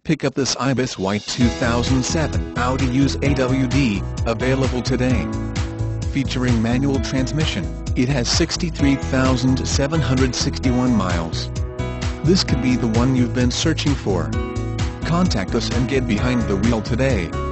Pick up this Ibis White 2007 Audi A4 available today. Featuring manual transmission, it has 63,761 miles. This could be the one you've been searching for. Contact us and get behind the wheel today.